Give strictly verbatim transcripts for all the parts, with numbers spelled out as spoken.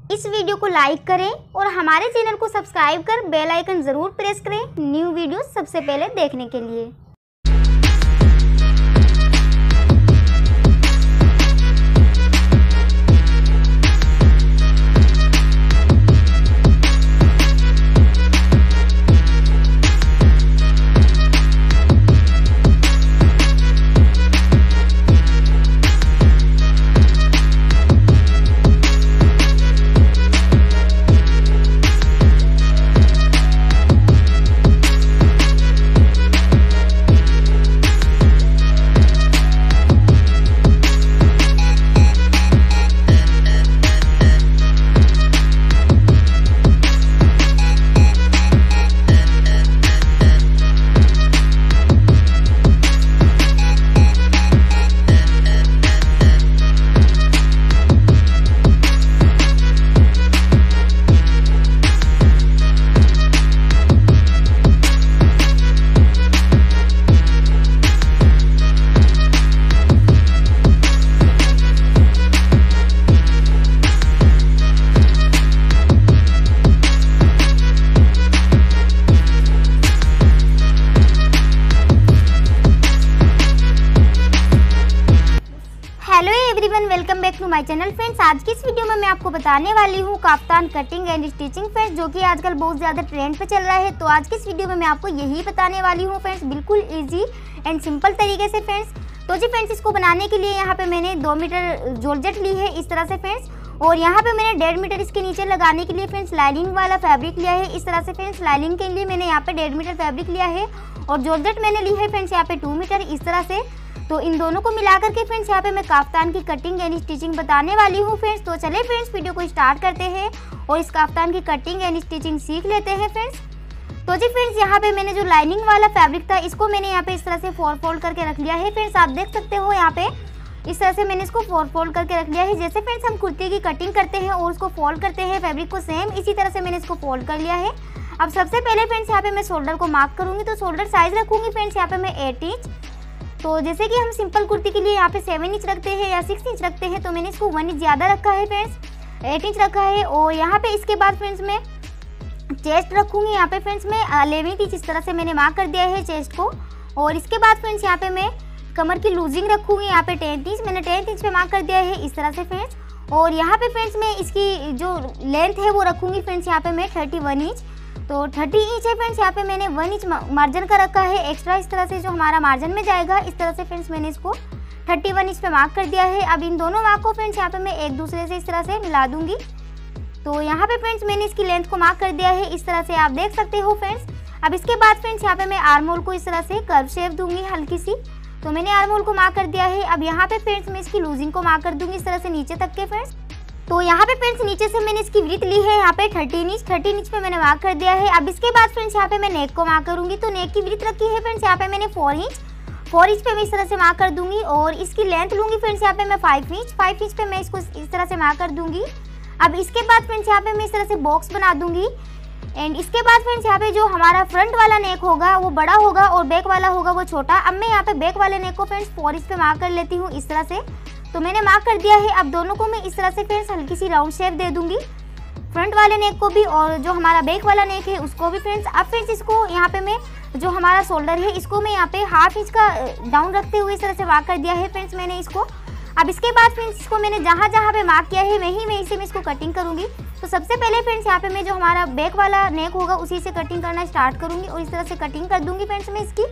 इस वीडियो को लाइक करें और हमारे चैनल को सब्सक्राइब कर बेल आइकन जरूर प्रेस करें न्यू वीडियो सबसे पहले देखने के लिए। Hello everyone, welcome back to my channel friends. आज की इस वीडियो में मैं आपको बताने वाली हूँ kaftan cutting and stitching friends, जो कि आजकल बहुत ज़्यादा ट्रेंड पे चल रहा है। तो आज की इस वीडियो में मैं आपको यही बताने वाली हूँ फ्रेंड्स, बिल्कुल इजी एंड सिंपल तरीके से फ्रेंड्स। तो जी फ्रेंड्स, इसको बनाने के लिए यहाँ पे मैंने दो मीटर जॉर्जेट ली है इस तरह से फ्रेंड्स, और यहाँ पे मैंने डेढ़ मीटर इसके नीचे लगाने के लिए फ्रेंड्स लाइनिंग वाला फैब्रिक लिया है इस तरह से फ्रेंड्स। लाइनिंग के लिए मैंने यहाँ पे डेढ़ मीटर फैब्रिक लिया है और जॉर्जेट मैंने ली है फ्रेंड्स यहाँ पे टू मीटर इस तरह से। तो इन दोनों को मिला करके फ्रेंड्स यहाँ पे मैं काफ्तान की कटिंग एंड स्टिचिंग बताने वाली हूँ फ्रेंड्स। तो चले फ्रेंड्स, वीडियो को स्टार्ट करते हैं और इस काफ्तान की कटिंग एंड स्टिचिंग सीख लेते हैं फ्रेंड्स। तो जी फ्रेंड्स, यहाँ पे मैंने जो लाइनिंग वाला फैब्रिक था इसको मैंने यहाँ पे इस तरह से फोर फोल्ड करके रख लिया है फ्रेंड्स। आप देख सकते हो यहाँ पे इस तरह से मैंने इसको फोर फोल्ड करके रख लिया है। जैसे फ्रेंड्स हम कुर्ती की कटिंग करते हैं और उसको फोल्ड करते हैं फैब्रिक को, सेम इसी तरह से मैंने इसको फोल्ड कर लिया है। अब सबसे पहले फ्रेंड्स यहाँ पे मैं शोल्डर को मार्क करूँगी। तो शोल्डर साइज रखूँगी फ्रेंड्स यहाँ पे मैं एट इंच। तो जैसे कि हम सिंपल कुर्ती के लिए यहाँ पे सेवन इंच रखते हैं या सिक्स इंच रखते हैं, तो मैंने इसको वन इंच ज़्यादा रखा है फ्रेंड्स, एट इंच रखा है। और यहाँ पे इसके बाद फ्रेंड्स मैं चेस्ट रखूँगी। यहाँ पे फ्रेंड्स मैं अलेवन इंच इस तरह से मैंने मार्क कर दिया है चेस्ट को। और इसके बाद फ्रेंड्स यहाँ पे मैं कमर की लूजिंग रखूँगी। यहाँ पे टेंथ इंच मैंने टेंथ इंच पे मार्क कर दिया है इस तरह से फ्रेंड्स। और यहाँ पे फ्रेंड्स मैं इसकी जो लेंथ है वो रखूँगी फ्रेंड्स यहाँ पे मैं थर्टी वन इंच। तो थर्टी इंच है फ्रेंड्स, यहाँ पे मैंने वन इंच मार्जिन का रखा है एक्स्ट्रा इस तरह से, जो हमारा मार्जिन में जाएगा इस तरह से फ्रेंड्स मैंने इसको थर्टी वन इंच पे मार्क कर दिया है। अब इन दोनों मार्क को फ्रेंड्स यहाँ पे मैं एक दूसरे से इस तरह से मिला दूंगी। तो यहाँ पे फ्रेंड्स मैंने इसकी लेंथ को मार्क कर दिया है इस तरह से, आप देख सकते हो फ्रेंड्स। अब इसके बाद फ्रेंड्स यहाँ पे मैं आर्म होल को इस तरह से कर्व शेप दूंगी हल्की सी। तो मैंने आर्म होल को मार्क कर दिया है। अब यहाँ पे फ्रेंड्स मैं इसकी लूजिंग को मार्क कर दूंगी इस तरह से नीचे तक के फ्रेंड्स। तो यहाँ पे फ्रेंड्स नीचे से मैंने इसकी विड्थ ली है यहाँ पे थर्टीन इंच, थर्टीन इंच पे मैंने मार्क कर दिया है। अब इसके बाद फ्रेंड्स यहाँ पे मैं नेक को मार्क करूंगी। तो नेक की विड्थ रखी है फ्रेंड्स यहाँ पे मैंने फोर इंच, फोर इंच पे मैं इस तरह से मार्क कर दूंगी। और इसकी लेंथ लूंगी फ्रेंड्स यहाँ पे मैं फाइव इंच, फाइव इंच पे मैं इसको इस तरह से मार्क कर दूंगी। अब इसके बाद फ्रेंड्स यहाँ पे मैं इस तरह से बॉक्स बना दूंगी। एंड इसके बाद फ्रेंड्स यहाँ पे जो हमारा फ्रंट वाला नेक होगा वो बड़ा होगा और बैक वाला होगा वो छोटा। अब मैं यहाँ पे बैक वाले नेक को फ्रेंड्स फोर इंच पे मार्क कर लेती हूँ इस तरह से। तो मैंने मार्क कर दिया है। अब दोनों को मैं इस तरह से फ्रेंड्स हल्की सी राउंड शेप दे दूंगी, फ्रंट वाले नेक को भी और जो हमारा बैक वाला नेक है उसको भी फ्रेंड्स। अब फ्रेंड्स इसको यहाँ पे मैं जो हमारा शोल्डर है इसको मैं यहाँ पे हाफ इंच का डाउन रखते हुए इस तरह से मार्क कर दिया है फ्रेंड्स मैंने इसको। अब इसके बाद फ्रेंड्स इसको मैंने जहाँ जहाँ पे मार्क किया है वहीं वहीं से मैं इसको कटिंग करूँगी। तो सबसे पहले फ्रेंड्स यहाँ पे मैं जो हमारा बैक वाला नेक होगा उसी से कटिंग करना स्टार्ट करूँगी और इस तरह से कटिंग कर दूँगी फ्रेंड्स मैं इसकी।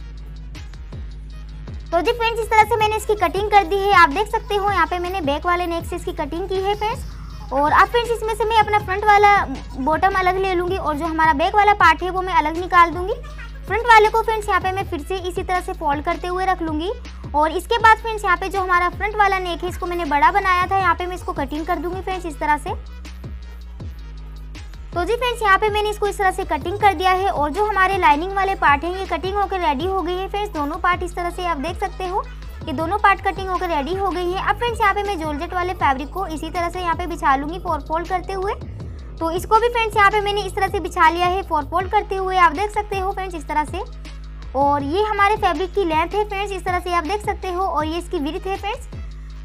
तो जी फ्रेंड्स, इस तरह से मैंने इसकी कटिंग कर दी है, आप देख सकते हो यहाँ पे मैंने बैक वाले नेक से इसकी कटिंग की है फ्रेंड्स। और अब फ्रेंड्स इसमें से मैं अपना फ्रंट वाला बॉटम अलग ले लूँगी और जो हमारा बैक वाला पार्ट है वो मैं अलग निकाल दूँगी। फ्रंट वाले को फ्रेंड्स यहाँ पे मैं फिर से इसी तरह से फोल्ड करते हुए रख लूँगी। और इसके बाद फ्रेंड्स यहाँ पे जो हमारा फ्रंट वाला नेक है इसको मैंने बड़ा बनाया था, यहाँ पे मैं इसको कटिंग कर दूँगी फ्रेंड्स इस तरह से। तो जी फ्रेंड्स, यहाँ पे मैंने इसको इस तरह से कटिंग कर दिया है और जो हमारे लाइनिंग वाले पार्ट हैं ये कटिंग होकर रेडी हो गई है फ्रेंड्स। दोनों पार्ट इस तरह से आप देख सकते हो, ये दोनों पार्ट कटिंग होकर रेडी हो गई है। अब फ्रेंड्स यहाँ पे मैं जॉर्जेट वाले फैब्रिक को इसी तरह से यहाँ पे बिछा लूँगी फोर फोल्ड करते हुए। तो इसको भी फ्रेंड्स यहाँ पे मैंने इस तरह से बिछा लिया है फोर फोल्ड करते हुए, आप देख सकते हो फ्रेंड्स इस तरह से। और ये हमारे फैब्रिक की लेंथ है फ्रेंड्स इस तरह से आप देख सकते हो, और ये इसकी विड्थ है फ्रेंड्स।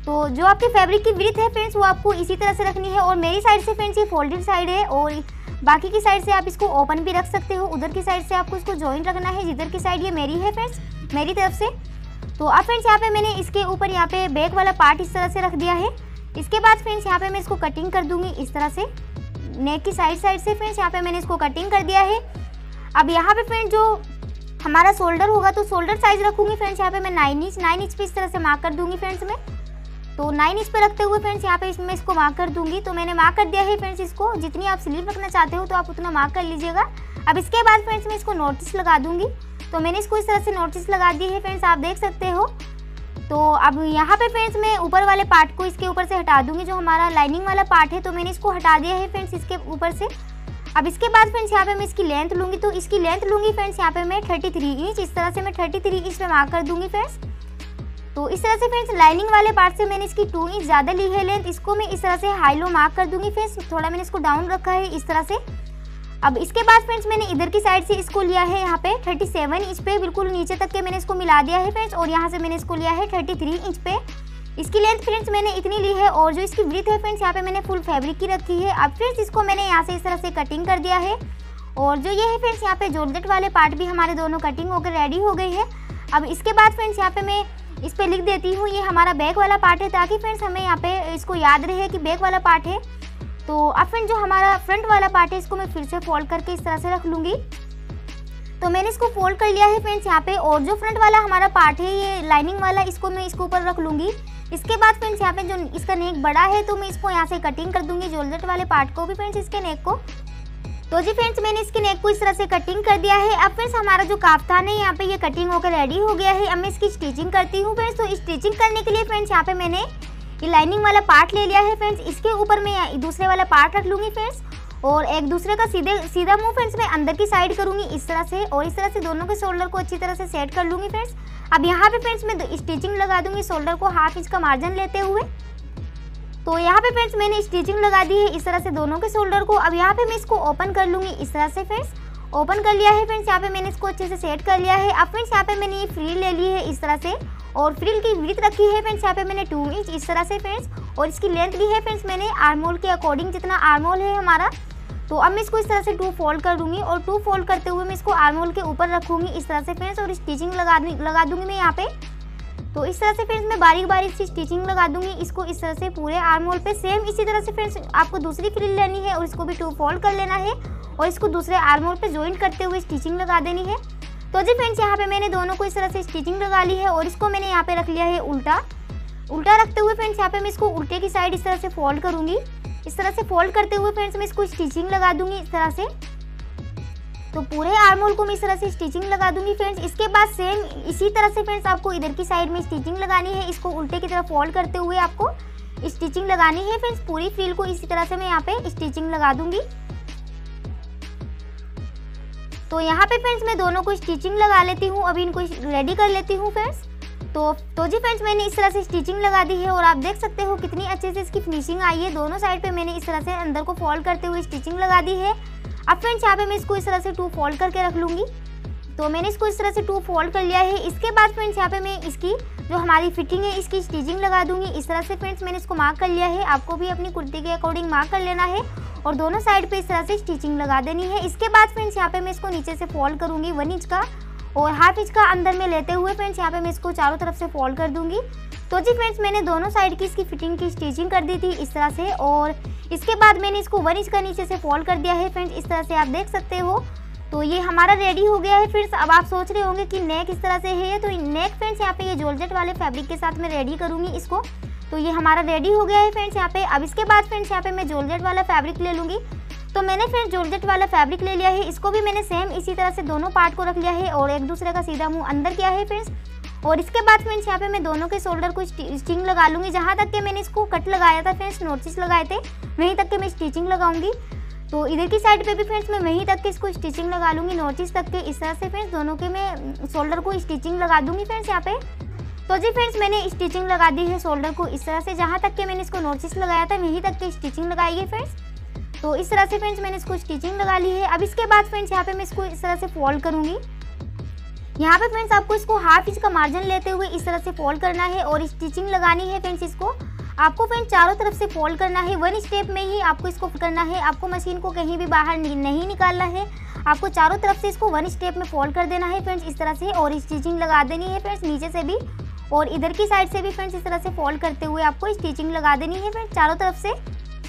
तो जो आपके फैब्रिक की विड्थ है फ्रेंड्स वो आपको इसी तरह से रखनी है। और मेरी साइड से फ्रेंड्स ये फोल्डेड साइड है और बाकी की साइड से आप इसको ओपन भी रख सकते हो। उधर की साइड से आपको इसको जॉइंट रखना है, जिधर की साइड ये मेरी है फ्रेंड्स, मेरी तरफ से। तो अब फ्रेंड्स यहाँ पे मैंने इसके ऊपर यहाँ पे बैक वाला पार्ट इस तरह से रख दिया है। इसके बाद फ्रेंड्स यहाँ पे मैं इसको कटिंग कर दूंगी इस तरह से, नेक की साइड साइड से फ्रेंड्स यहाँ पे मैंने इसको कटिंग कर दिया है। अब यहाँ पे फ्रेंड्स जो हमारा शोल्डर होगा तो शोल्डर साइज रखूंगी फ्रेंड्स यहाँ पे मैं नाइन इंच नाइन इंच पे इस तरह से मार्क कर दूंगी फ्रेंड्स मैं। तो नाइन इंच पे रखते हुए फ्रेंड्स यहाँ पे इसमें इसको मार्क कर दूंगी। तो मैंने मार्क कर दिया है फ्रेंड्स इसको, जितनी आप स्लीव रखना चाहते हो तो आप उतना मार्क कर लीजिएगा। अब इसके बाद फ्रेंड्स मैं इसको नोटिस लगा दूंगी। तो मैंने इसको इस तरह से नोटिस लगा दी है फ्रेंड्स, आप देख सकते हो। तो अब यहाँ पे फ्रेंड्स मैं ऊपर वाले पार्ट को इसके ऊपर से हटा दूंगी, जो हमारा लाइनिंग वाला पार्ट है। तो मैंने इसको हटा दिया है फ्रेंड्स इसके ऊपर से। अब इसके बाद फ्रेंड्स यहाँ पे मैं इसकी लेंथ लूँगी। तो इसकी लेंथ लूँगी फ्रेंड्स यहाँ पे मैं थर्टी थ्री इंच, इस तरह से मैं थर्टी थ्री इंच पे मार्क कर दूंगी फ्रेंड्स। तो इस तरह से फ्रेंड्स लाइनिंग वाले पार्ट से मैंने इसकी टू इंच ज़्यादा ली है लेंथ, इसको मैं इस तरह से हाई लो मार्क कर दूंगी फ्रेंड्स। थोड़ा मैंने इसको डाउन रखा है इस तरह से। अब इसके बाद फ्रेंड्स मैंने इधर की साइड से इसको लिया है यहाँ पे थर्टी सेवन इंच पे, बिल्कुल नीचे तक के मैंने इसको मिला दिया है फ्रेंड्स। और यहाँ से मैंने इसको लिया है थर्टी थ्री इंच पे। इसकी लेंथ फ्रेंड्स मैंने इतनी ली है। और जो इसकी विड्थ है फ्रेंड्स यहाँ पे मैंने फुल फैब्रिक की रखी है। अब फ्रेंड्स इसको मैंने यहाँ से इस तरह से कटिंग कर दिया है। और जो ये है फ्रेंड्स यहाँ पे जॉर्जेट वाले पार्ट भी हमारे दोनों कटिंग होकर रेडी हो गई है। अब इसके बाद फ्रेंड्स यहाँ पे मैं इस पे लिख देती हूँ ये हमारा बैक वाला पार्ट है, ताकि फ्रेंड्स हमें यहाँ पे इसको याद रहे कि बैक वाला पार्ट है। तो अब फ्रेंड जो हमारा फ्रंट वाला पार्ट है इसको मैं फिर से फोल्ड करके इस तरह से रख लूँगी। तो मैंने इसको फोल्ड कर लिया है फ्रेंड्स यहाँ पे। और जो फ्रंट वाला हमारा पार्ट है ये लाइनिंग वाला, इसको मैं इसके ऊपर रख लूँगी। इसके बाद फ्रेंड्स यहाँ पे जो इसका नेक बड़ा है तो मैं इसको यहाँ से कटिंग कर दूँगी, जॉर्जेट वाले पार्ट को भी फ्रेंड्स, इसके नेक को। तो जी फ्रेंड्स मैंने इसके नेक को इस तरह से कटिंग कर दिया है। अब फ्रेंड्स हमारा जो काफ्तान है यहाँ पे ये कटिंग होकर रेडी हो गया है। अब मैं इसकी स्टिचिंग करती हूँ फ्रेंड्स। तो स्टिचिंग करने के लिए फ्रेंड्स यहाँ पे मैंने ये लाइनिंग वाला पार्ट ले लिया है फ्रेंड्स। इसके ऊपर मैं दूसरे वाला पार्ट रख लूँगी फ्रेंड्स। और एक दूसरे का सीधे सीधा मुँह फ्रेंड्स मैं अंदर की साइड करूँगी इस तरह से। और इस तरह से दोनों के शोल्डर को अच्छी तरह से सेट कर लूँगी फ्रेंड्स। अब यहाँ पे फ्रेंड्स मैं स्टिचिंग लगा दूँगी शोल्डर को हाफ इंच का मार्जिन लेते हुए। तो यहाँ पे फ्रेंड्स मैंने स्टिचिंग लगा दी है इस तरह से दोनों के शोल्डर को। अब यहाँ पे मैं इसको ओपन कर लूँगी इस तरह से फ्रेंड्स। ओपन कर लिया है फ्रेंड्स, यहाँ पे मैंने इसको अच्छे से सेट कर लिया है। अब फ्रेंड्स यहाँ पे मैंने ये फ्रिल ले ली है इस तरह से। और फ्रिल की विड्थ रखी है फ्रेंड्स यहाँ पे मैंने टू इंच इस तरह से फ्रेंड्स। और इसकी लेंथ ली है फ्रेंड्स मैंने आर्मोल के अकॉर्डिंग, जितना आर्मोल है हमारा। तो अब मैं इसको इस तरह से टू फोल्ड कर दूँगी। और टू फोल्ड करते हुए मैं इसको आर्मोल के ऊपर रखूँगी इस तरह से फ्रेंड्स। और स्टिचिंग लगा लगा दूँगी मैं यहाँ पे। तो इस तरह से फ्रेंड्स मैं बारीक बारीक सी स्टिचिंग लगा दूंगी इसको इस तरह से पूरे आर्मोल पे। सेम इसी तरह से फ्रेंड्स आपको दूसरी फ्रिल लेनी है और इसको भी टू फोल्ड कर लेना है। और इसको दूसरे आर्मोल पे जॉइंट करते हुए स्टिचिंग लगा देनी है। तो जी फ्रेंड्स यहाँ पे मैंने दोनों को इस तरह से स्टिचिंग लगा ली है। और इसको मैंने यहाँ पे रख लिया है उल्टा। उल्टा रखते हुए फ्रेंड्स यहाँ पे मैं इसको उल्टे की साइड इस तरह से फोल्ड करूँगी। इस तरह से फोल्ड करते हुए फ्रेंड्स मैं इसको स्टिचिंग लगा दूंगी इस तरह से। तो पूरे आर्मोल को मैं इस तरह से स्टिचिंग लगा दूंगी फ्रेंड्स। इसके बाद सेम इसी तरह से फ्रेंड्स आपको इधर की साइड में स्टिचिंग लगानी है। इसको उल्टे की तरफ फोल्ड करते हुए आपको स्टिचिंग लगानी है फ्रेंड्स। पूरी फ्रिल को इसी तरह से मैं यहाँ पे स्टिचिंग लगा दूंगी। तो यहाँ पे फ्रेंड्स मैं दोनों को स्टिचिंग लगा लेती हूँ। अभी इनको रेडी कर लेती हूँ फ्रेंड्स। तो तो जी फ्रेंड्स मैंने इस तरह से स्टिचिंग लगा दी है। और आप देख सकते हो कितनी अच्छे से इसकी फिनिशिंग आई है। दोनों साइड पे मैंने इस तरह से अंदर को फोल्ड करते हुए स्टिचिंग लगा दी है। अब फ्रेंड्स यहाँ पे मैं इसको इस तरह से टू फोल्ड करके रख लूँगी। तो मैंने इसको इस तरह से टू फोल्ड कर लिया है। इसके बाद फ्रेंड्स यहाँ पे मैं इसकी जो हमारी फिटिंग है इसकी स्टिचिंग लगा दूंगी इस तरह से फ्रेंड्स। मैंने इसको मार्क कर लिया है, आपको भी अपनी कुर्ती के अकॉर्डिंग मार्क कर लेना है। और दोनों साइड पे इस तरह से स्टिचिंग लगा देनी है। इसके बाद फ्रेंड्स यहाँ पे मैं इसको नीचे से फोल्ड करूँगी वन इंच का। और हाफ इंच का अंदर में लेते हुए फ्रेंड्स यहाँ पे मैं इसको चारों तरफ से फोल्ड कर दूंगी। तो जी फ्रेंड्स मैंने दोनों साइड की इसकी फिटिंग की स्टिचिंग कर दी थी इस तरह से। और इसके बाद मैंने इसको वन इंच का नीचे से फोल्ड कर दिया है फ्रेंड्स, इस तरह से आप देख सकते हो। तो ये हमारा रेडी हो गया है फ्रेंड्स। अब आप सोच रहे होंगे कि नेक इस तरह से है, तो नेक फ्रेंड्स यहाँ पे ये जॉर्जेट वाले फैब्रिक के साथ मैं रेडी करूँगी इसको। तो ये हमारा रेडी हो गया है फ्रेंड्स यहाँ पे। अब इसके बाद फ्रेंड्स यहाँ पे मैं जॉर्जेट वाला फैब्रिक ले लूँगी। तो मैंने फ्रेंड्स जॉर्जेट वाला फैब्रिक ले लिया है। इसको भी मैंने सेम इसी तरह से दोनों पार्ट को रख लिया है और एक दूसरे का सीधा मुँह अंदर किया है फ्रेंड्स। और इसके बाद फ्रेंड्स यहाँ पे मैं दोनों के शोल्डर को स्टिचिंग लगा लूँगी। जहाँ तक के मैंने इसको कट लगाया था फ्रेंड्स, नोटिस लगाए थे, वहीं तक के मैं स्टिचिंग लगाऊंगी। तो इधर की साइड पे भी फ्रेंड्स मैं वहीं तक के इसको स्टिचिंग लगा लूँगी, नोटिस तक के। इस तरह से फ्रेंड्स दोनों के मैं शोल्डर को स्टिचिंग लगा दूँगी फ्रेंड्स यहाँ पे। तो जी फ्रेंड्स मैंने स्टिचिंग लगा दी है शोल्डर को इस तरह से, जहाँ तक के मैंने इसको नोटिस लगाया था वहीं तक के स्टिचिंग लगाई है फ्रेंड्स। तो इस तरह से फ्रेंड्स मैंने इसको स्टिचिंग लगा ली है। अब इसके बाद फ्रेंड्स यहाँ पे मैं इसको इस तरह से फोल्ड करूँगी। यहाँ पे फ्रेंड्स आपको इसको हाफ इंच का मार्जिन लेते हुए इस तरह से फोल्ड करना है और स्टिचिंग लगानी है फ्रेंड्स। इसको आपको फ्रेंड्स चारों तरफ से फोल्ड करना है, वन स्टेप में ही आपको इसको करना है। आपको मशीन को कहीं भी बाहर नहीं निकालना है, आपको चारों तरफ से इसको वन स्टेप में फोल्ड कर देना है फ्रेंड्स इस तरह से, और स्टिचिंग लगा देनी है फ्रेंड्स नीचे से भी और इधर की साइड से भी फ्रेंड्स इस तरह से फोल्ड करते हुए आपको स्टिचिंग लगा देनी है फ्रेंड्स चारों तरफ से।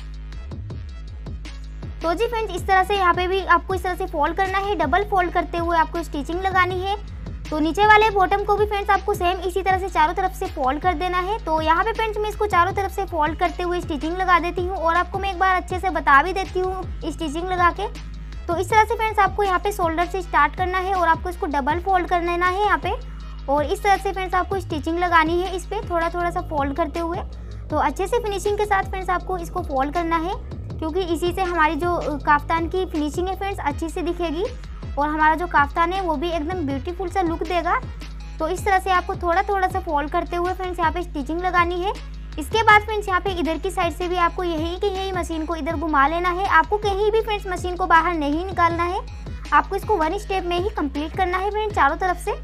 तो जी फ्रेंड्स इस तरह से यहाँ पे भी आपको इस तरह से फोल्ड करना है, डबल फोल्ड करते हुए आपको स्टिचिंग लगानी है। तो नीचे वाले बॉटम को भी फ्रेंड्स आपको सेम इसी तरह से चारों तरफ से फोल्ड कर देना है। तो यहाँ पे फ्रेंड्स मैं इसको चारों तरफ से फोल्ड करते हुए स्टिचिंग लगा देती हूँ और आपको मैं एक बार अच्छे से बता भी देती हूँ स्टिचिंग लगा के। तो इस तरह से फ्रेंड्स आपको यहाँ पे शोल्डर से स्टार्ट करना है और आपको इसको डबल फोल्ड कर लेना है यहाँ पे, और इस तरह से फ्रेंड्स आपको स्टिचिंग लगानी है इस पर थोड़ा थोड़ा सा फोल्ड करते हुए। तो अच्छे से फिनिशिंग के साथ फ्रेंड्स आपको इसको फोल्ड करना है, क्योंकि इसी से हमारी जो काफ्तान की फिनिशिंग है फ्रेंड्स अच्छी से दिखेगी और हमारा जो काफ्तान है वो भी एकदम ब्यूटीफुल सा लुक देगा। तो इस तरह से आपको थोड़ा थोड़ा सा फोल्ड करते हुए फ्रेंड्स यहाँ पे स्टिचिंग लगानी है। इसके बाद फ्रेंड्स यहाँ पे इधर की साइड से भी आपको यही कि यही मशीन को इधर घुमा लेना है। आपको कहीं भी फ्रेंड्स मशीन को बाहर नहीं निकालना है, आपको इसको वन स्टेप में ही कंप्लीट करना है फ्रेंड्स चारों तरफ से।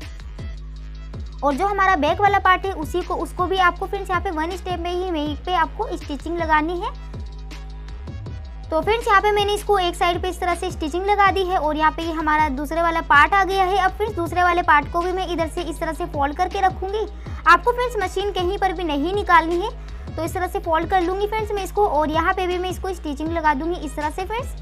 और जो हमारा बैक वाला पार्ट है उसी को उसको भी आपको फ्रेंड्स यहाँ पे वन स्टेप में ही वहीं पे आपको स्टिचिंग लगानी है। तो फ्रेंड्स यहाँ पे मैंने इसको एक साइड पे इस तरह से स्टिचिंग लगा दी है और यहाँ पे ये हमारा दूसरे वाला पार्ट आ गया है। अब फ्रेंड्स दूसरे वाले पार्ट को भी मैं इधर से इस तरह से फोल्ड करके रखूंगी। आपको फ्रेंड्स मशीन कहीं पर भी नहीं निकालनी है, तो इस तरह से फोल्ड कर लूंगी फ्रेंड्स मैं इसको, और यहाँ पे भी मैं इसको स्टिचिंग लगा दूंगी इस तरह से फ्रेंड्स।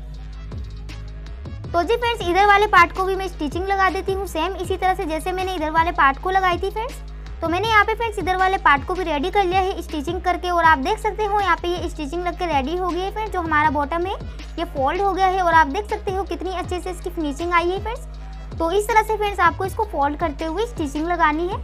तो जी फ्रेंड्स इधर वाले पार्ट को भी मैं स्टिचिंग लगा देती हूँ सेम इसी तरह से जैसे मैंने इधर वाले पार्ट को लगाई थी फ्रेंड्स। तो मैंने यहाँ पे फ्रेंड्स इधर वाले पार्ट को भी रेडी कर लिया है स्टिचिंग करके, और आप देख सकते हो यहाँ पे ये स्टिचिंग लग के रेडी हो गई है फ्रेंड्स। जो हमारा बॉटम है ये फोल्ड हो गया है और आप देख सकते हो कितनी अच्छे से इसकी फिनिशिंग आई है फ्रेंड्स। तो इस तरह से फ्रेंड्स आपको इसको फोल्ड करते हुए स्टिचिंग लगानी है।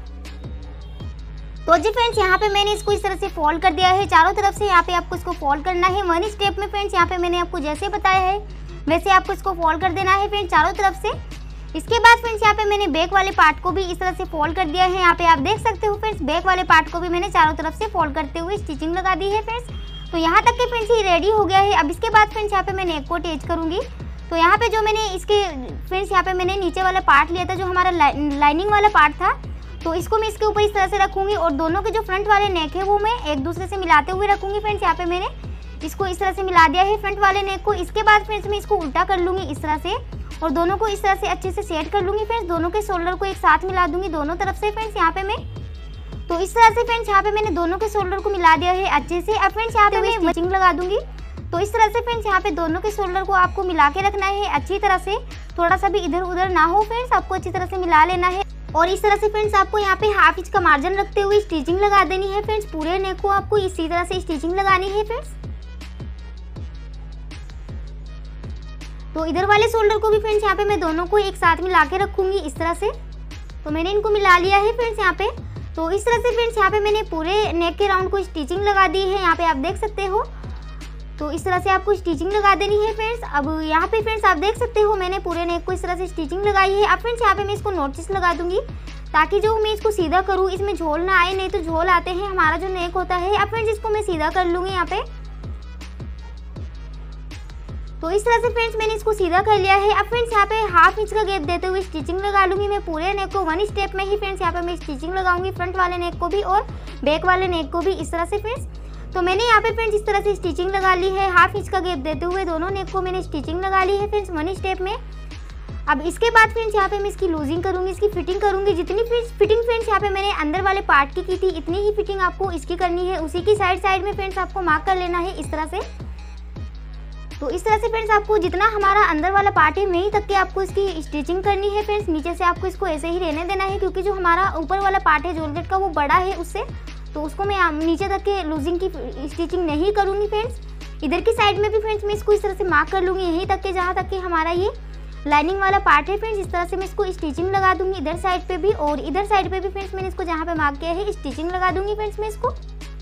तो जी फ्रेंड्स यहाँ पे मैंने इसको इस तरह से फोल्ड कर दिया है चारों तरफ से। यहाँ पे आपको इसको फोल्ड करना है वन स्टेप में फ्रेंड्स। यहाँ पे मैंने आपको जैसे बताया है वैसे आपको इसको फोल्ड कर देना है फ्रेंड्स चारों तरफ से। इसके बाद फ्रेंड्स यहाँ पे मैंने बैक वाले पार्ट को भी इस तरह से फोल्ड कर दिया है। यहाँ पे आप देख सकते हो फ्रेंड्स बैक वाले पार्ट को भी मैंने चारों तरफ से फोल्ड करते हुए स्टिचिंग लगा दी है फ्रेंड्स। तो यहाँ तक के फ्रेंड्स ये रेडी हो गया है। अब इसके बाद फ्रेंड्स यहाँ पे मैं नेक को अटैच करूंगी। तो यहाँ पे जो मैंने इसके फ्रेंड्स यहाँ पे मैंने नीचे वाला पार्ट लिया था जो हमारा लाइनिंग वाला पार्ट था, तो इसको मैं इसके ऊपर इस तरह से रखूंगी और दोनों के जो फ्रंट वाले नेक है वो मैं एक दूसरे से मिलाते हुए रखूंगी फ्रेंड्स। यहाँ पे मैंने इसको इस तरह से मिला दिया है फ्रंट वाले नेक को। इसके बाद फ्रेंड्स मैं इसको उल्टा कर लूंगी इस तरह से और दोनों को इस तरह से अच्छे से सेट कर लूंगी फ्रेंड्स। दोनों के शोल्डर को एक साथ मिला दूंगी दोनों तरफ से फ्रेंड्स यहाँ पे मैं। तो इस तरह से फ्रेंड्स यहाँ पे मैंने दोनों के शोल्डर को मिला दिया है अच्छे से। अब फ्रेंड्स यहाँ पे मैं स्टिचिंग लगा दूंगी। तो इस तरह से फ्रेंड्स यहाँ पे दोनों के शोल्डर को आपको मिला के रखना है अच्छी तरह से, थोड़ा सा भी इधर उधर ना हो फ्रेंड्स, आपको अच्छी तरह से मिला लेना है। और इस तरह से फ्रेंड्स आपको यहाँ पे हाफ इंच का मार्जिन रखते हुए स्टिचिंग लगा देनी है फ्रेंड्स। पूरे नेक को आपको इसी तरह से स्टिचिंग लगानी है फ्रेंड्स। तो इधर वाले शोल्डर को भी फ्रेंड्स यहाँ पे मैं दोनों को एक साथ मिला के रखूंगी इस तरह से। तो मैंने इनको मिला लिया है फ्रेंड्स यहाँ पे। तो इस तरह से फ्रेंड्स यहाँ पे मैंने पूरे नेक के राउंड को स्टिचिंग लगा दी है, यहाँ पे आप देख सकते हो। तो इस तरह से आपको स्टिचिंग लगा देनी है फ्रेंड्स। अब यहाँ पे फ्रेंड्स आप देख सकते हो मैंने पूरे नेक को इस तरह से स्टिचिंग लगाई है। अब फ्रेंड्स यहाँ पे मैं इसको नोटिस लगा दूंगी ताकि जो मैं इसको सीधा करूँ इसमें झोल ना आए, नहीं तो झोल आते हैं हमारा जो नेक होता है। अब फ्रेंड्स इसको मैं सीधा कर लूंगी यहाँ पे। तो इस तरह से फ्रेंड्स मैंने इसको सीधा कर लिया है। अब फ्रेंड्स यहाँ पे हाफ इंच का गैप देते हुए स्टिचिंग लगा लूंगी मैं पूरे नेक को वन स्टेप में ही फ्रेंड्स। यहाँ पे मैं स्टिचिंग लगाऊंगी फ्रंट वाले नेक को भी और बैक वाले नेक को भी इस तरह से फ्रेंड्स। तो मैंने यहाँ पे फ्रेंड्स इस तरह से स्टिचिंग लगा ली है, हाफ इंच का गैप देते हुए दोनों नेक को मैंने स्टिचिंग लगा ली है फ्रेंड्स वन स्टेप में। अब इसके बाद फ्रेंड्स यहाँ पे मैं इसकी लूजिंग करूंगी, इसकी फिटिंग करूंगी। जितनी फिटिंग फ्रेंड्स यहाँ पे मैंने अंदर वाले पार्ट की की थी इतनी ही फिटिंग आपको इसकी करनी है। उसी की साइड साइड में फ्रेंड्स आपको मार्क कर लेना है इस तरह से। तो इस तरह से फ्रेंड्स आपको जितना हमारा अंदर वाला पार्ट है वहीं तक के आपको इसकी स्टिचिंग करनी है फ्रेंड्स। नीचे से आपको इसको ऐसे ही रहने देना है, क्योंकि जो हमारा ऊपर वाला पार्ट है जोलगेट का वो बड़ा है उससे, तो उसको मैं नीचे तक के लूजिंग की स्टिचिंग नहीं करूँगी फ्रेंड्स। इधर की साइड में भी फ्रेंड्स मैं इसको इस तरह से मार्क कर लूँगी यहीं तक के जहाँ तक के हमारा ये लाइनिंग वाला पार्ट है फ्रेंड्स। इस तरह से मैं इसको स्टिचिंग लगा दूंगी इधर साइड पे भी, और इधर साइड पे भी फ्रेंड्स मैंने इसको जहाँ पे मार्क किया है स्टिचिंग लगा दूंगी फ्रेंड्स मैं इसको।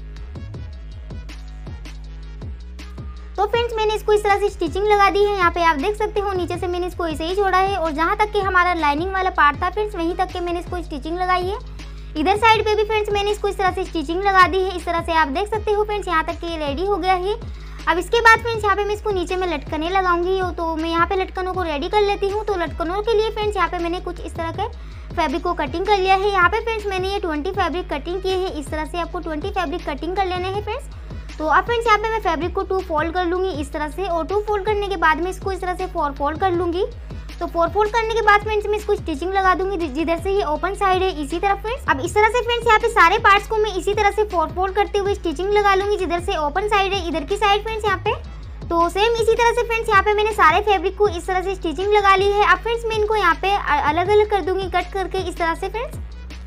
तो फ्रेंड्स मैंने इसको इस तरह से स्टिचिंग लगा दी है। यहाँ पे आप देख सकते हो नीचे से मैंने इसको ऐसे ही छोड़ा है और जहाँ तक के हमारा लाइनिंग वाला पार्ट था फ्रेंड्स वहीं तक के मैंने इसको स्टिचिंग लगाई है। इधर साइड पे भी फ्रेंड्स मैंने इसको इस तरह से स्टिचिंग लगा दी है। इस तरह से आप देख सकते हो फ्रेंड्स यहाँ तक के ये रेडी हो गया है। अब इसके बाद फ्रेंड्स यहाँ पे मैं इसको नीचे में लटकने लगाऊंगी, तो मैं यहाँ पे लटकनों को रेडी कर लेती हूँ। तो लटकनों के लिए फ्रेंड्स यहाँ पे मैंने कुछ इस तरह के फैब्रिक को कटिंग कर लिया है। यहाँ पे फ्रेंड्स मैंने ये ट्वेंटी फैब्रिक कटिंग किए हैं। इस तरह से आपको ट्वेंटी फैब्रिक कटिंग कर लेने हैं फ्रेंड्स। तो अब फ्रेंड्स यहाँ पे मैं फैब्रिक को टू फोल्ड कर लूँगी इस तरह से, और टू फोल्ड करने के बाद में इसको इस तरह से फोर फोल्ड कर लूँगी। तो फोर फोल्ड करने के बाद फ्रेंड्स मैं इसको स्टिचिंग लगा दूंगी, जिधर से ये ओपन साइड है इसी तरफ फ्रेंड्स। अब इस तरह से फ्रेंड्स यहाँ पे सारे पार्ट्स को मैं इसी तरह से फोर फोल्ड करते हुए स्टिचिंग लगा लूंगी, जिधर से ओपन साइड है इधर की साइड फ्रेंड्स यहाँ पे। तो सेम इसी तरह से फ्रेंड्स यहाँ पे मैंने सारे फैब्रिक को इस तरह से स्टिचिंग लगा ली है। अब फ्रेंड्स मैं इनको यहाँ पे अलग अलग कर दूंगी कट करके इस तरह से फ्रेंड्स।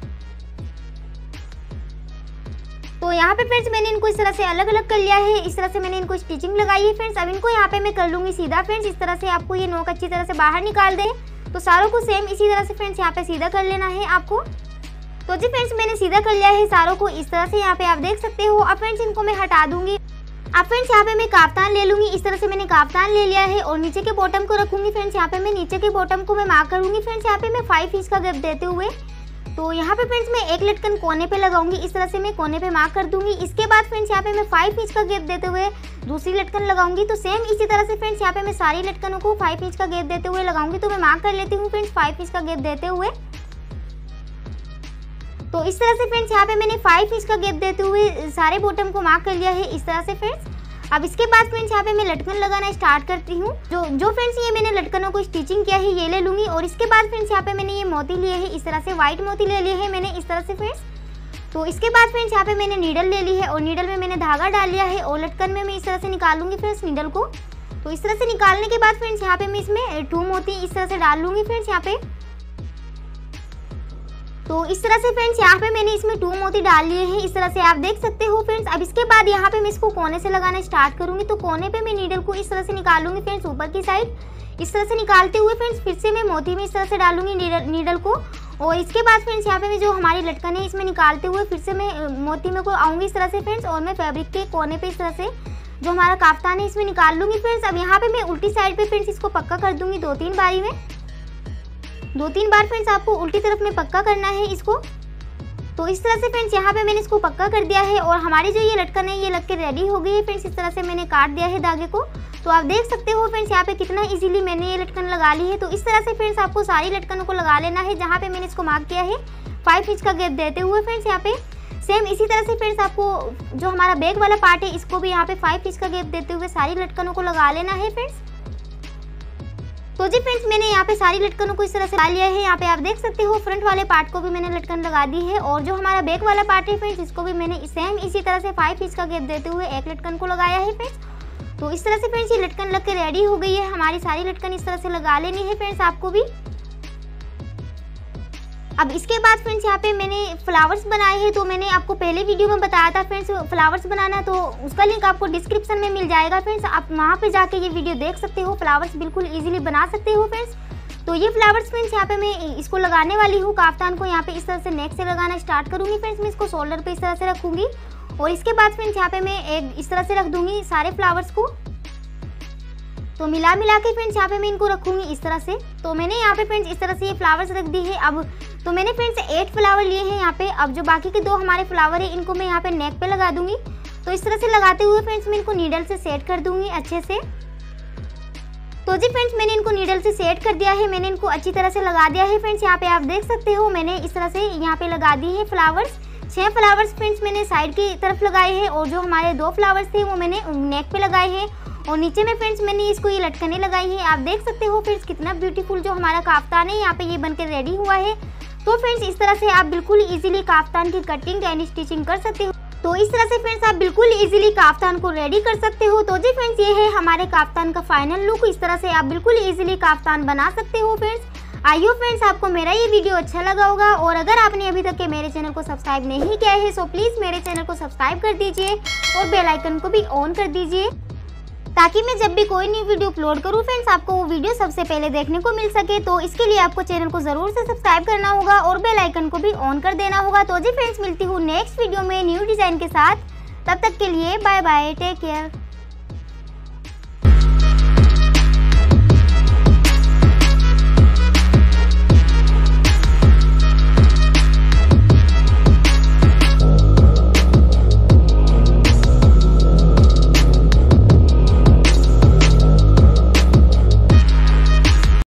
तो यहाँ पे फ्रेंड्स मैंने इनको इस तरह से अलग अलग कर लिया है। इस तरह से मैंने इनको स्टिचिंग लगाई है फ्रेंड्स। अब इनको यहाँ पे मैं कर लूंगी सीधा फ्रेंड्स। इस तरह से आपको ये नोक अच्छी तरह से बाहर निकाल दे। तो सारों को सेम इसी तरह से फ्रेंड्स यहाँ पे सीधा कर लेना है आपको। तो जी फ्रेंड्स मैंने सीधा कर लिया है सारों को इस तरह से, यहाँ पे आप देख सकते हो। अब फ्रेंड्स इनको मैं हटा दूंगी। अब फ्रेंड्स यहाँ पे मैं काफ्तान ले लूंगी। इस तरह से मैंने काफ्तान ले लिया है और नीचे के बॉटम को रखूंगी फ्रेंड्स। यहाँ पे मैं नीचे के बॉटम को मैं मार्क करूंगी फ्रेंड्स। यहाँ पे मैं फाइव इंच का गैप देते हुए, तो यहाँ पे फ्रेंड्स मैं एक लटकन कोने पे लगाऊंगी। इस तरह से मैं कोने पे मार्क कर दूंगी। इसके बाद फ्रेंड्स यहाँ पे मैं फाइव इंच का गैप देते हुए दूसरी लटकन लगाऊंगी। तो सेम इसी तरह से फ्रेंड्स यहाँ पे मैं सारी लटकनों को फाइव इंच का गैप देते हुए लगाऊंगी। तो मैं मार्क कर लेती हूँ फ्रेंड्स फाइव इंच का गैप देते हुए। तो इस तरह से फ्रेंड्स यहाँ पे मैंने फाइव इंच का गैप देते हुए सारे बॉटम को मार्क कर लिया है इस तरह से फ्रेंड्स। अब इसके बाद फ्रेंड्स यहाँ पे मैं लटकन लगाना स्टार्ट करती हूँ। जो जो फ्रेंड्स ये मैंने लटकनों को स्टिचिंग किया है ये ले लूंगी। और इसके बाद फ्रेंड्स यहाँ पे मैंने ये मोती लिए है इस तरह से, व्हाइट मोती ले लिए है मैंने इस तरह से फ्रेंड्स। तो इसके बाद फ्रेंड्स यहाँ पे मैंने नीडल ले ली है और नीडल में मैंने धागा डाल लिया है और लटकन में मैं इस तरह से निकालूंगी फ्रेंड्स नीडल को। तो इस तरह से निकालने के बाद फ्रेंड्स यहाँ पे मैं इसमें टू मोती इस तरह से डाल लूंगी फ्रेंड्स यहाँ पे। तो इस तरह से फ्रेंड्स यहाँ पे मैंने इसमें टू मोती डाल लिए हैं इस तरह से, आप देख सकते हो फ्रेंड्स। अब इसके बाद यहाँ पे मैं इसको कोने से लगाना स्टार्ट करूंगी। तो कोने पे मैं नीडल को इस तरह से निकालूंगी फ्रेंड्स ऊपर की साइड। इस तरह से निकालते हुए फ्रेंड्स फिर से मैं मोती में इस तरह से डालूंगी नीडल नीडल को। और इसके बाद फ्रेंड्स यहाँ पे मैं जो हमारी लटकन है इसमें निकालते हुए फिर से मैं मोती में को आऊँगी इस तरह से फ्रेंड्स। और मैं फैब्रिक के कोने पे इस तरह से जो हमारा काफ्तान है इसमें निकाल लूंगी फ्रेंड्स। अब यहाँ पे मैं उल्टी साइड पे फ्रेंड्स इसको पक्का कर दूंगी दो तीन बारी में, दो तीन बार फ्रेंड्स आपको उल्टी तरफ में पक्का करना है इसको। तो इस तरह से फ्रेंड्स यहाँ पे मैंने इसको पक्का कर दिया है और हमारी जो ये लटकन है ये लग के रेडी हो गई है फ्रेंड्स। इस तरह से मैंने काट दिया है धागे को। तो आप देख सकते हो फ्रेंड्स यहाँ पे कितना इजीली मैंने ये लटकन लगा ली है। तो इस तरह से फ्रेंड्स आपको सारी लटकनों को लगा लेना है जहाँ पे मैंने इसको मार्क किया है फाइव इंच का गैप देते हुए फ्रेंड्स यहाँ पे। सेम इसी तरह से फ्रेंड्स आपको जो हमारा बैक वाला पार्ट है इसको भी यहाँ पे फाइव इंच का गैप देते हुए सारी लटकनों को लगा लेना है फ्रेंड्स। तो जी फ्रेंड्स मैंने यहाँ पे सारी लटकनों को इस तरह से लगा लिया है। यहाँ पे आप देख सकते हो फ्रंट वाले पार्ट को भी मैंने लटकन लगा दी है और जो हमारा बैक वाला पार्ट है फ्रेंड्स इसको भी मैंने सेम इसी तरह से फाइव इंच का गैप देते हुए एक लटकन को लगाया है फ्रेंड्स। तो इस तरह से फ्रेंड्स ये लटकन लग के रेडी हो गई है। हमारी सारी लटकन इस तरह से लगा लेनी है फ्रेंड्स आपको भी। अब इसके बाद फ्रेंड्स यहाँ पे मैंने फ्लावर्स बनाए हैं। तो मैंने आपको पहले वीडियो में बताया था फ्रेंड्स फ्लावर्स बनाना, तो उसका लिंक आपको डिस्क्रिप्शन में मिल जाएगा फ्रेंड्स। आप वहाँ पे जाके ये वीडियो देख सकते हो। फ्लावर्स बिल्कुल इजीली बना सकते हो फ्रेंड्स। तो ये फ्लावर्स फ्रेंड्स यहाँ पे मैं इसको लगाने वाली हूँ काफ्तान को। यहाँ पे इस तरह से नेक से लगाना स्टार्ट करूँगी फ्रेंड्स। मैं इसको शोल्डर पे इस तरह से रखूँगी और इसके बाद फ्रेंड्स यहाँ पे मैं एक इस तरह से रख दूँगी सारे फ्लावर्स को। तो मिला मिला के फ्रेंड्स यहाँ पे मैं इनको रखूँगी इस तरह से। तो मैंने यहाँ पे फ्रेंड्स इस तरह से ये फ्लावर्स रख दी है। अब तो मैंने फ्रेंड्स एट फ्लावर लिए हैं यहाँ पे। अब जो बाकी के दो हमारे फ्लावर है इनको मैं यहाँ पे नेक पे लगा दूँगी। तो इस तरह से लगाते हुए फ्रेंड्स मैं इनको नीडल से सेट कर दूँगी अच्छे से। तो जी फ्रेंड्स मैंने इनको नीडल से सेट कर दिया है, मैंने इनको अच्छी तरह से लगा दिया है फ्रेंड्स। यहाँ पे आप देख सकते हो मैंने इस तरह से यहाँ पे लगा दी है फ्लावर्स। छह फ्लावर्स फ्रेंड्स मैंने साइड की तरफ लगाए हैं और जो हमारे दो फ्लावर्स थे वो मैंने नेक पे लगाए हैं और नीचे में फ्रेंड्स मैंने इसको ये लटकने लगाई है। आप देख सकते हो फ्रेंड्स कितना ब्यूटीफुल जो हमारा काफ्तान है यहाँ पे ये बनकर रेडी हुआ है। तो फ्रेंड्स इस तरह से आप बिल्कुल इजीली काफ्तान की कटिंग एंड स्टिचिंग कर सकते हो। तो इस तरह से फ्रेंड्स आप बिल्कुल इजीली काफ्तान को रेडी कर सकते हो। तो जी फ्रेंड्स ये है हमारे काफ्तान का फाइनल लुक। इस तरह से आप बिल्कुल इजीली काफ्तान बना सकते हो फ्रेंड्स। आई होप फ्रेंड्स आपको मेरा ये वीडियो अच्छा लगा होगा और अगर आपने अभी तक के मेरे चैनल को सब्सक्राइब नहीं किया है तो प्लीज़ मेरे चैनल को सब्सक्राइब कर दीजिए और बेल आइकन को भी ऑन कर दीजिए ताकि मैं जब भी कोई न्यू वीडियो अपलोड करूं फ्रेंड्स आपको वो वीडियो सबसे पहले देखने को मिल सके। तो इसके लिए आपको चैनल को ज़रूर से सब्सक्राइब करना होगा और बेल आइकन को भी ऑन कर देना होगा। तो जी फ्रेंड्स मिलती हूँ नेक्स्ट वीडियो में न्यू डिज़ाइन के साथ। तब तक के लिए बाय बाय, टेक केयर।